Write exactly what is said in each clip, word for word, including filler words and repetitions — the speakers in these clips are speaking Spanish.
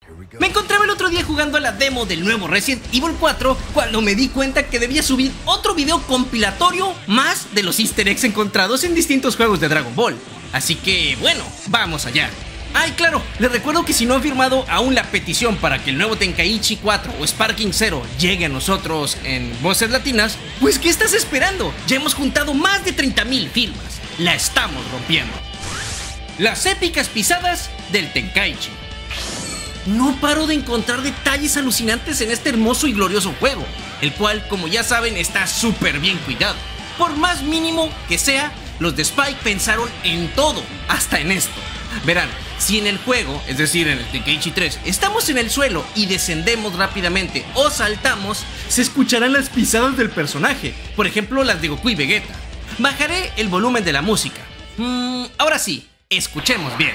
Me encontraba el otro día jugando a la demo del nuevo Resident Evil cuatro cuando me di cuenta que debía subir otro video compilatorio más de los easter eggs encontrados en distintos juegos de Dragon Ball. Así que bueno, vamos allá. Ay, claro, les recuerdo que si no han firmado aún la petición para que el nuevo Tenkaichi cuatro o Sparking Zero llegue a nosotros en voces latinas, pues ¿qué estás esperando? Ya hemos juntado más de treinta mil firmas. La estamos rompiendo. Las épicas pisadas del Tenkaichi. No paro de encontrar detalles alucinantes en este hermoso y glorioso juego, el cual, como ya saben, está súper bien cuidado. Por más mínimo que sea, los de Spike pensaron en todo, hasta en esto. Verán, si en el juego, es decir en el Tenkaichi tres, estamos en el suelo y descendemos rápidamente o saltamos, se escucharán las pisadas del personaje, por ejemplo las de Goku y Vegeta. Bajaré el volumen de la música. Mm, ahora sí, escuchemos bien.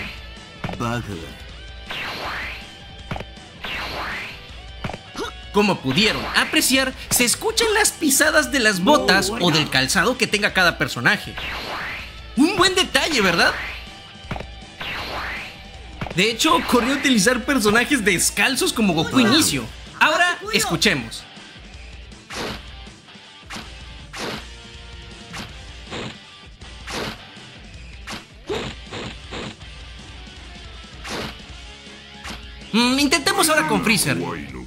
Como pudieron apreciar, se escuchan las pisadas de las botas o del calzado que tenga cada personaje. Un buen detalle, ¿verdad? De hecho, corrió a utilizar personajes descalzos como Goku Inicio. Ahora, escuchemos. Mm, intentemos ahora con Freezer.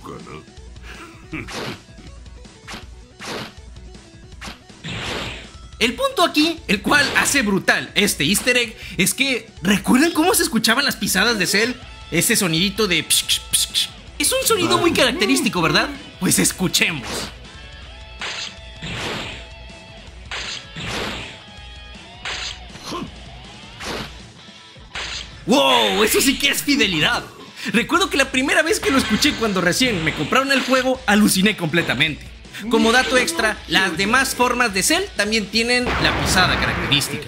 El punto aquí, el cual hace brutal este easter egg, es que ¿recuerdan cómo se escuchaban las pisadas de Cell? Ese sonidito de psh, psh, psh, psh. Es un sonido muy característico, ¿verdad? Pues escuchemos. ¡Wow! Eso sí que es fidelidad. Recuerdo que la primera vez que lo escuché cuando recién me compraron el juego, aluciné completamente. Como dato extra, las demás formas de Cell también tienen la pisada característica.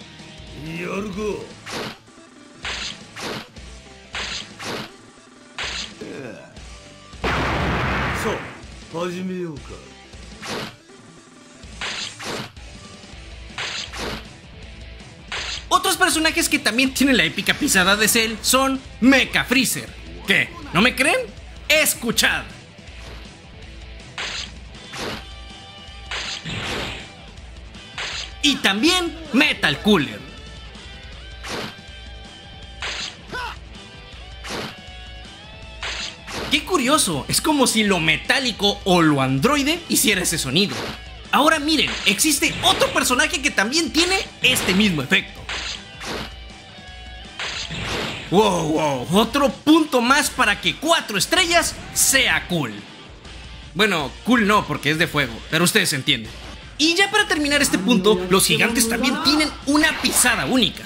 Otros personajes que también tienen la épica pisada de Cell son Mecha Freezer. ¿Qué? ¿No me creen? ¡Escuchad! Y también Metal Cooler. Qué curioso, es como si lo metálico o lo androide hiciera ese sonido. Ahora miren, existe otro personaje que también tiene este mismo efecto. Wow, wow, otro punto más para que cuatro estrellas sea cool. Bueno, cool no, porque es de fuego, pero ustedes entienden. Y ya para terminar este punto, los gigantes también tienen una pisada única.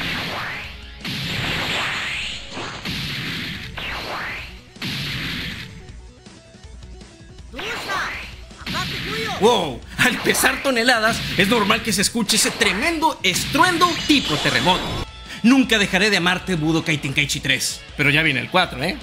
Wow, al pesar toneladas, es normal que se escuche ese tremendo estruendo tipo terremoto. Nunca dejaré de amarte, Budokai Tenkaichi tres. Pero ya viene el cuatro, ¿eh?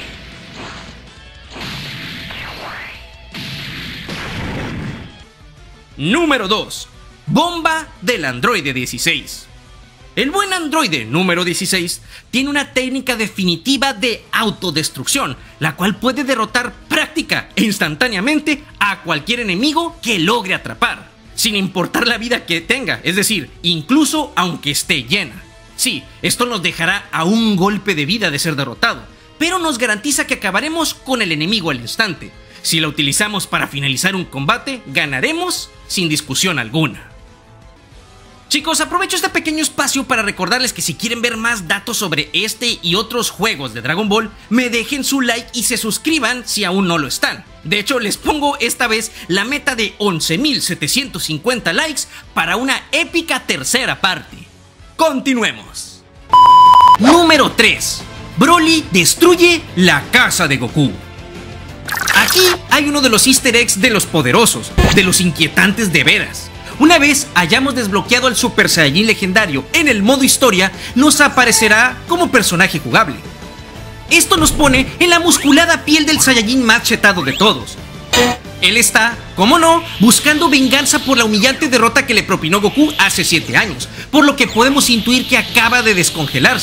Número dos. Bomba del androide dieciséis. El buen androide número dieciséis tiene una técnica definitiva de autodestrucción, la cual puede derrotar práctica e instantáneamente a cualquier enemigo que logre atrapar, sin importar la vida que tenga, es decir, incluso aunque esté llena. Sí, esto nos dejará a un golpe de vida de ser derrotado, pero nos garantiza que acabaremos con el enemigo al instante. Si la utilizamos para finalizar un combate, ganaremos sin discusión alguna. Chicos, aprovecho este pequeño espacio para recordarles que si quieren ver más datos sobre este y otros juegos de Dragon Ball, me dejen su like y se suscriban si aún no lo están. De hecho, les pongo esta vez la meta de once mil setecientos cincuenta likes para una épica tercera parte. Continuemos. Número tres. Broly destruye la casa de Goku. Aquí hay uno de los easter eggs de los poderosos, de los inquietantes de veras. Una vez hayamos desbloqueado al Super Saiyajin legendario en el modo historia, nos aparecerá como personaje jugable. Esto nos pone en la musculada piel del Saiyajin más chetado de todos. Él está, como no, buscando venganza por la humillante derrota que le propinó Goku hace siete años, por lo que podemos intuir que acaba de descongelarse.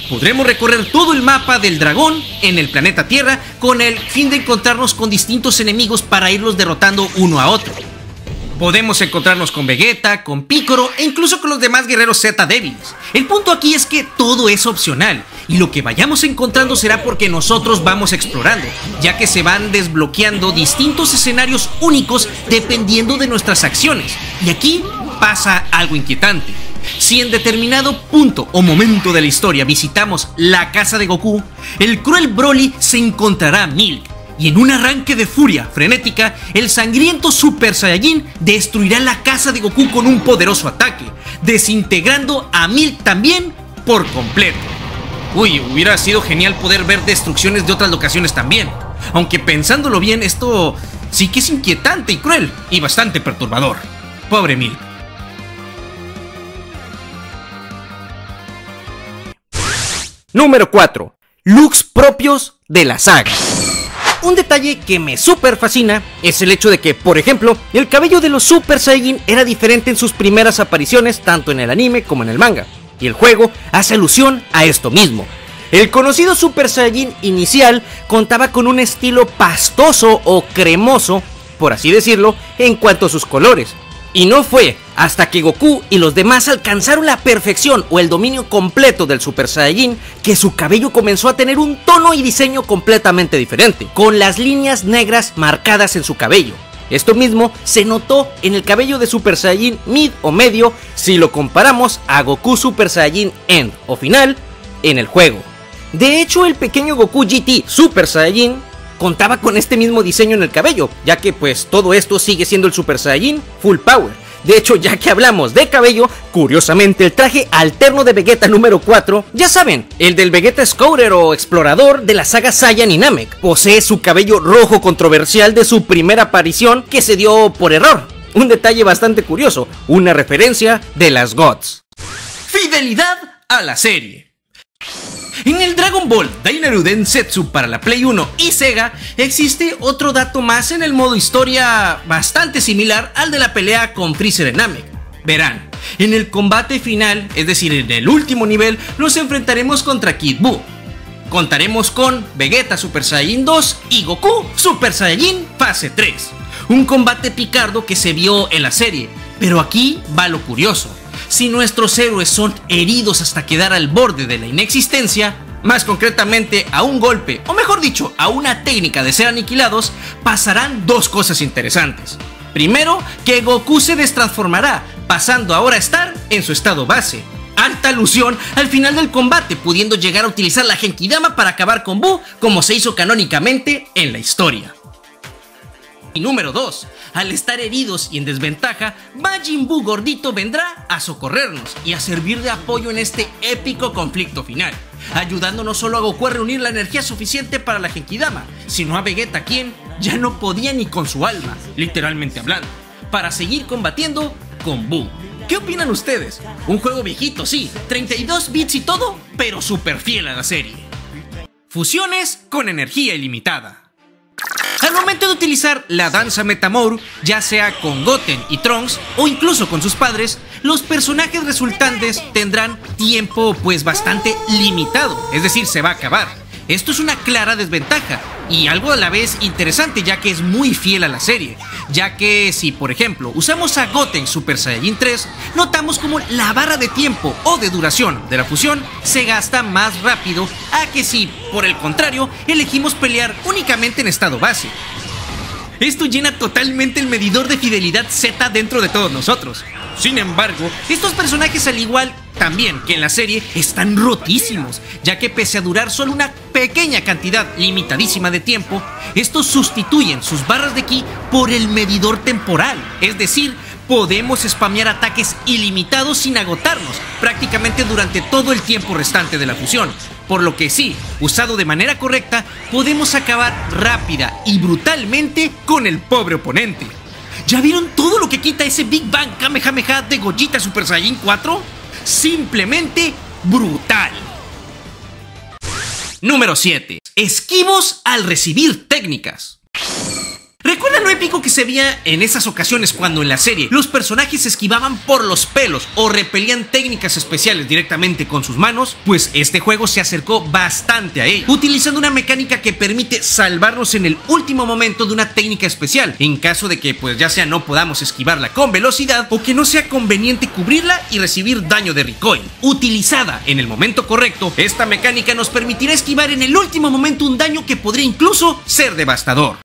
Podremos recorrer todo el mapa del dragón en el planeta Tierra con el fin de encontrarnos con distintos enemigos para irlos derrotando uno a otro. Podemos encontrarnos con Vegeta, con Piccolo e incluso con los demás guerreros Z débiles. El punto aquí es que todo es opcional y lo que vayamos encontrando será porque nosotros vamos explorando, ya que se van desbloqueando distintos escenarios únicos dependiendo de nuestras acciones. Y aquí pasa algo inquietante. Si en determinado punto o momento de la historia visitamos la casa de Goku, el cruel Broly se encontrará a Milk. Y en un arranque de furia frenética, el sangriento Super Saiyajin destruirá la casa de Goku con un poderoso ataque, desintegrando a Milk también por completo. Uy, hubiera sido genial poder ver destrucciones de otras locaciones también. Aunque pensándolo bien, esto sí que es inquietante y cruel, y bastante perturbador. Pobre Milk. Número cuatro. Looks propios de la saga. Un detalle que me super fascina es el hecho de que, por ejemplo, el cabello de los Super Saiyajin era diferente en sus primeras apariciones tanto en el anime como en el manga, y el juego hace alusión a esto mismo. El conocido Super Saiyajin inicial contaba con un estilo pastoso o cremoso, por así decirlo, en cuanto a sus colores. Y no fue hasta que Goku y los demás alcanzaron la perfección o el dominio completo del Super Saiyajin que su cabello comenzó a tener un tono y diseño completamente diferente, con las líneas negras marcadas en su cabello. Esto mismo se notó en el cabello de Super Saiyajin Mid o Medio si lo comparamos a Goku Super Saiyajin End o Final en el juego. De hecho, el pequeño Goku G T Super Saiyajin contaba con este mismo diseño en el cabello, ya que pues todo esto sigue siendo el Super Saiyajin Full Power. De hecho, ya que hablamos de cabello, curiosamente el traje alterno de Vegeta número cuatro, ya saben, el del Vegeta Scouter o explorador de la saga Saiyan y Namek, posee su cabello rojo controversial de su primera aparición que se dio por error. Un detalle bastante curioso, una referencia de las Gods. Fidelidad a la serie. En el Dragon Ball Dainaru Densetsu para la Play uno y Sega existe otro dato más en el modo historia bastante similar al de la pelea con Freezer en Namek. Verán, en el combate final, es decir en el último nivel, nos enfrentaremos contra Kid Buu. Contaremos con Vegeta Super Saiyajin dos y Goku Super Saiyajin fase tres. Un combate picardo que se vio en la serie, pero aquí va lo curioso. Si nuestros héroes son heridos hasta quedar al borde de la inexistencia, más concretamente a un golpe, o mejor dicho, a una técnica de ser aniquilados, pasarán dos cosas interesantes. Primero, que Goku se destransformará, pasando ahora a estar en su estado base. Alta alusión al final del combate, pudiendo llegar a utilizar la Genkidama para acabar con Buu, como se hizo canónicamente en la historia. Y número dos, al estar heridos y en desventaja, Majin Buu gordito vendrá a socorrernos y a servir de apoyo en este épico conflicto final, ayudando no solo a Goku a reunir la energía suficiente para la Genkidama, sino a Vegeta, quien ya no podía ni con su alma, literalmente hablando, para seguir combatiendo con Buu. ¿Qué opinan ustedes? Un juego viejito, sí, treinta y dos bits y todo, pero súper fiel a la serie. Fusiones con energía ilimitada. Al momento de utilizar la danza Metamour, ya sea con Goten y Trunks o incluso con sus padres, los personajes resultantes tendrán tiempo pues bastante limitado, es decir, se va a acabar. Esto es una clara desventaja y algo a la vez interesante, ya que es muy fiel a la serie, ya que si por ejemplo usamos a Goten Super Saiyajin tres, notamos como la barra de tiempo o de duración de la fusión se gasta más rápido a que si por el contrario elegimos pelear únicamente en estado base. Esto llena totalmente el medidor de fidelidad Z dentro de todos nosotros. Sin embargo, estos personajes al igual también que en la serie están rotísimos, ya que pese a durar solo una pequeña cantidad limitadísima de tiempo, estos sustituyen sus barras de ki por el medidor temporal, es decir, podemos spamear ataques ilimitados sin agotarnos, prácticamente durante todo el tiempo restante de la fusión, por lo que sí, usado de manera correcta, podemos acabar rápida y brutalmente con el pobre oponente. ¿Ya vieron todo lo que quita ese Big Bang Kamehameha de Gogeta Super Saiyajin cuatro? Simplemente brutal. Número siete. Esquivos al recibir técnicas. ¿Recuerdan Nada lo épico que se veía en esas ocasiones cuando en la serie los personajes se esquivaban por los pelos o repelían técnicas especiales directamente con sus manos, pues este juego se acercó bastante a ello, utilizando una mecánica que permite salvarnos en el último momento de una técnica especial, en caso de que pues ya sea no podamos esquivarla con velocidad o que no sea conveniente cubrirla y recibir daño de recoil. Utilizada en el momento correcto, esta mecánica nos permitirá esquivar en el último momento un daño que podría incluso ser devastador.